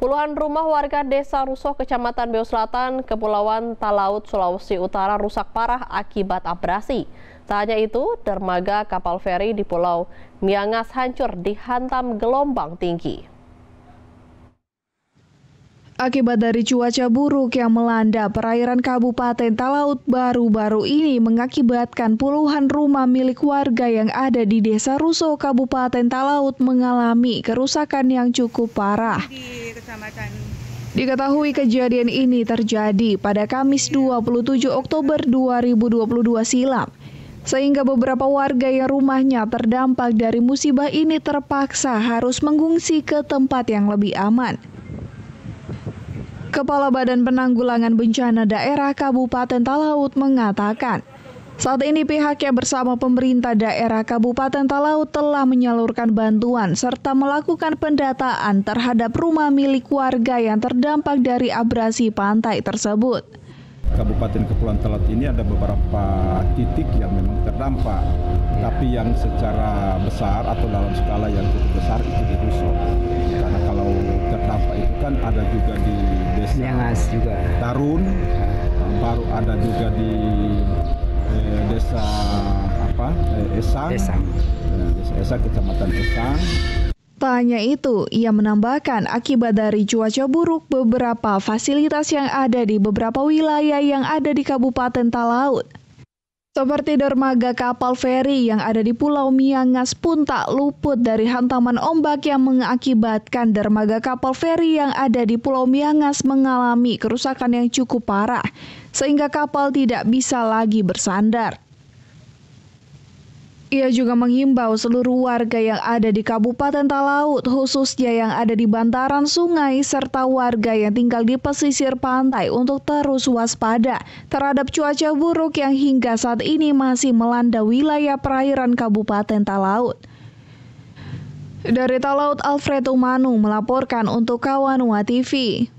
Puluhan rumah warga Desa Ruso, Kecamatan Beu Selatan, Kepulauan Talaut, Sulawesi Utara rusak parah akibat abrasi. Tak hanya itu, dermaga kapal feri di Pulau Miangas hancur dihantam gelombang tinggi. Akibat dari cuaca buruk yang melanda perairan Kabupaten Talaut baru-baru ini mengakibatkan puluhan rumah milik warga yang ada di Desa Ruso, Kabupaten Talaut mengalami kerusakan yang cukup parah. Diketahui kejadian ini terjadi pada Kamis 27 Oktober 2022 silam. Sehingga beberapa warga yang rumahnya terdampak dari musibah ini terpaksa harus mengungsi ke tempat yang lebih aman. Kepala Badan Penanggulangan Bencana Daerah Kabupaten Talaut mengatakan, saat ini pihaknya bersama pemerintah daerah Kabupaten Talaut telah menyalurkan bantuan serta melakukan pendataan terhadap rumah milik warga yang terdampak dari abrasi pantai tersebut. Kabupaten Kepulauan Talaut ini ada beberapa titik yang memang terdampak, tapi yang secara besar atau dalam skala yang cukup besar itu di Ruso. Karena kalau terdampak itu kan ada juga di Desa Miangas juga, Tarun, baru ada juga di Desa Esang, Desa Esang, Kecamatan Esang. Tak hanya itu, ia menambahkan akibat dari cuaca buruk beberapa fasilitas yang ada di beberapa wilayah yang ada di Kabupaten Talaut, seperti dermaga kapal feri yang ada di Pulau Miangas pun tak luput dari hantaman ombak yang mengakibatkan dermaga kapal feri yang ada di Pulau Miangas mengalami kerusakan yang cukup parah, sehingga kapal tidak bisa lagi bersandar. Ia juga mengimbau seluruh warga yang ada di Kabupaten Talaut, khususnya yang ada di bantaran sungai, serta warga yang tinggal di pesisir pantai untuk terus waspada terhadap cuaca buruk yang hingga saat ini masih melanda wilayah perairan Kabupaten Talaut. Dari Talaut, Alfred Umanu melaporkan untuk Kawanua TV.